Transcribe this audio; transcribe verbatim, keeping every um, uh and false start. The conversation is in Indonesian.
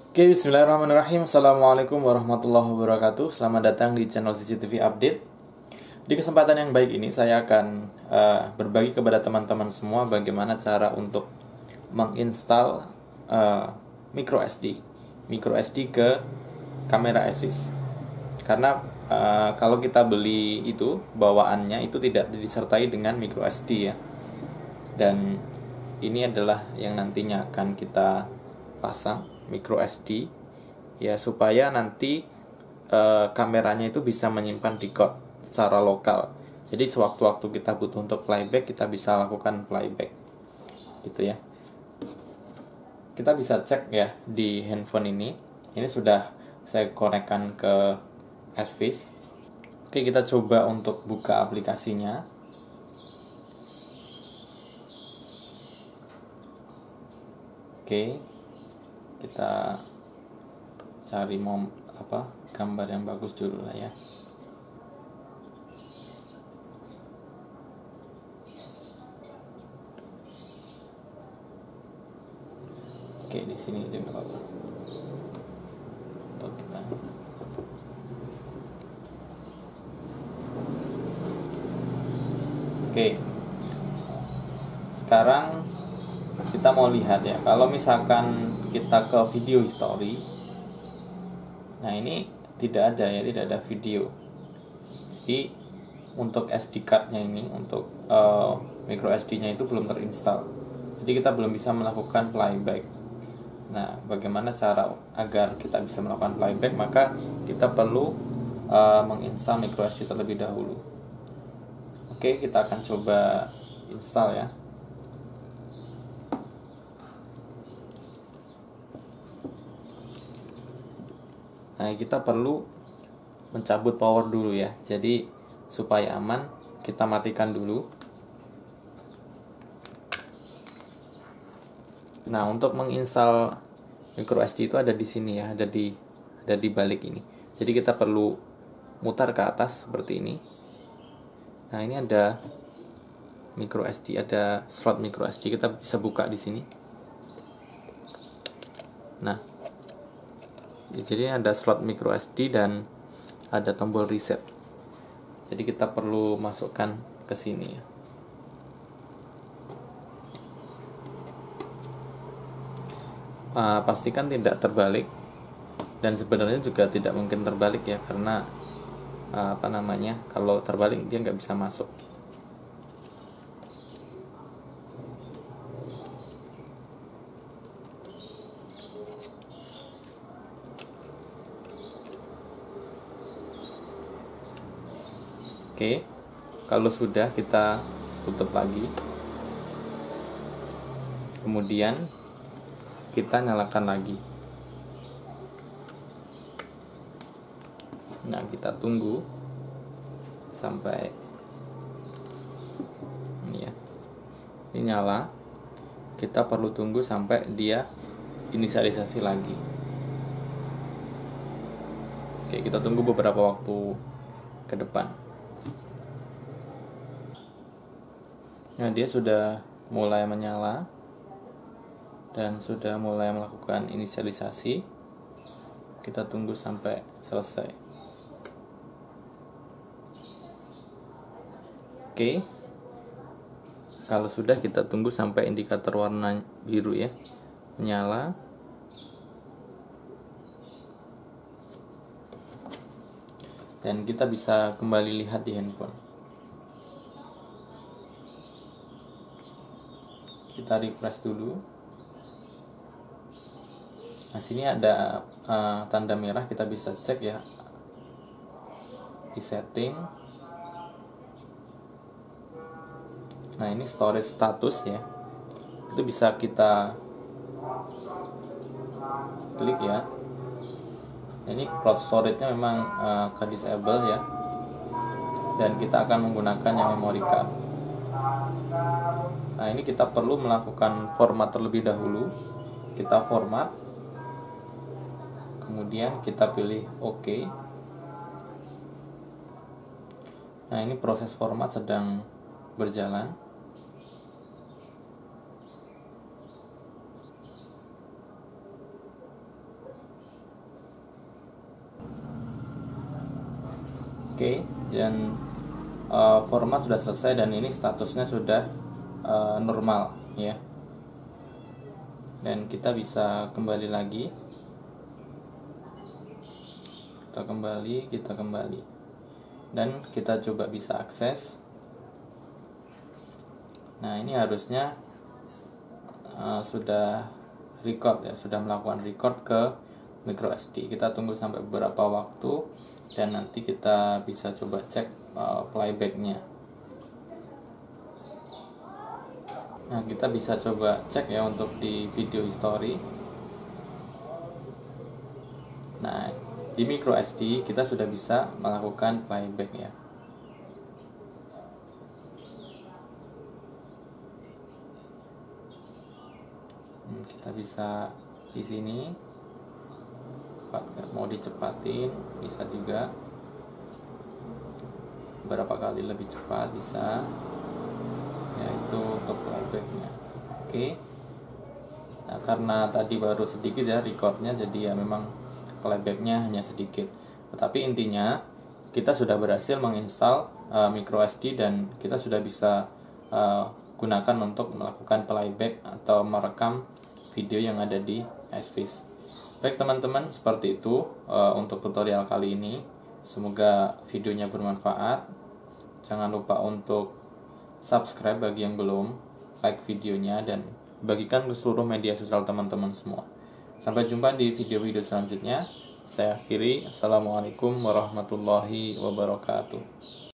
Oke, bismillahirrahmanirrahim. Assalamualaikum warahmatullahi wabarakatuh. Selamat datang di channel C C T V Update. Di kesempatan yang baik ini, saya akan uh, berbagi kepada teman-teman semua bagaimana cara untuk menginstal uh, micro S D, micro S D ke kamera S V I S. Karena uh, kalau kita beli itu bawaannya itu tidak disertai dengan micro S D ya. Dan ini adalah yang nantinya akan kita pasang micro S D ya, supaya nanti e, kameranya itu bisa menyimpan record secara lokal. Jadi sewaktu-waktu kita butuh untuk playback, kita bisa lakukan playback gitu ya. Kita bisa cek ya di handphone ini. Ini sudah saya konekkan ke S V I S. Oke, kita coba untuk buka aplikasinya. Oke, kita cari mom apa gambar yang bagus dulu lah ya. Oke, di sini aja nggak apa-apa. Untuk kita Oke, sekarang kita mau lihat ya, kalau misalkan kita ke video history, nah ini tidak ada ya, tidak ada video. Jadi untuk S D card-nya ini, untuk uh, micro S D-nya itu belum terinstall. Jadi kita belum bisa melakukan playback. Nah, bagaimana cara agar kita bisa melakukan playback? Maka kita perlu uh, menginstal micro S D terlebih dahulu. Oke, kita akan coba install ya. Nah, kita perlu mencabut power dulu ya. Jadi supaya aman, kita matikan dulu. Nah, untuk menginstal micro S D itu ada di sini ya, ada di ada di balik ini. Jadi kita perlu mutar ke atas seperti ini. Nah, ini ada micro S D, ada slot micro S D, kita bisa buka di sini. Nah, jadi ada slot micro S D dan ada tombol reset. Jadi kita perlu masukkan ke sini ya. Uh, pastikan tidak terbalik, dan sebenarnya juga tidak mungkin terbalik ya, karena uh, apa namanya, kalau terbalik dia nggak bisa masuk. Oke, kalau sudah, kita tutup lagi. Kemudian kita nyalakan lagi. Nah, kita tunggu sampai ini ya. Ini nyala. Kita perlu tunggu sampai dia inisialisasi lagi. Oke, kita tunggu beberapa waktu ke depan. Nah, dia sudah mulai menyala dan sudah mulai melakukan inisialisasi. Kita tunggu sampai selesai. Oke, kalau sudah, kita tunggu sampai indikator warna biru ya menyala. Dan kita bisa kembali lihat di handphone. Kita refresh dulu. Nah, sini ada uh, tanda merah, kita bisa cek ya di setting. Nah, ini storage status ya. Itu bisa kita klik ya. Ini cloud storage-nya memang uh, ke disable ya. Dan kita akan menggunakan yang memory card. Nah, ini kita perlu melakukan format terlebih dahulu. Kita format, kemudian kita pilih OK. Nah, ini proses format sedang berjalan. Oke, dan uh, format sudah selesai dan ini statusnya sudah uh, normal ya. Dan kita bisa kembali lagi. Kita kembali, kita kembali. Dan kita coba bisa akses. Nah, ini harusnya uh, sudah record ya, sudah melakukan record ke micro S D. Kita tunggu sampai beberapa waktu dan nanti kita bisa coba cek uh, playbacknya. Nah, kita bisa coba cek ya untuk di video history. Nah, di micro S D kita sudah bisa melakukan playback ya. Hmm, kita bisa di sini mau dicepatin bisa juga, beberapa kali lebih cepat bisa, yaitu untuk playbacknya. Oke, nah, karena tadi baru sedikit ya recordnya, jadi ya memang playbacknya hanya sedikit. Tetapi intinya kita sudah berhasil menginstal uh, micro S D dan kita sudah bisa uh, gunakan untuk melakukan playback atau merekam video yang ada di S V I S. Baik teman-teman, seperti itu uh, untuk tutorial kali ini. Semoga videonya bermanfaat. Jangan lupa untuk subscribe bagi yang belum, like videonya, dan bagikan ke seluruh media sosial teman-teman semua. Sampai jumpa di video-video selanjutnya. Saya akhiri. Assalamualaikum warahmatullahi wabarakatuh.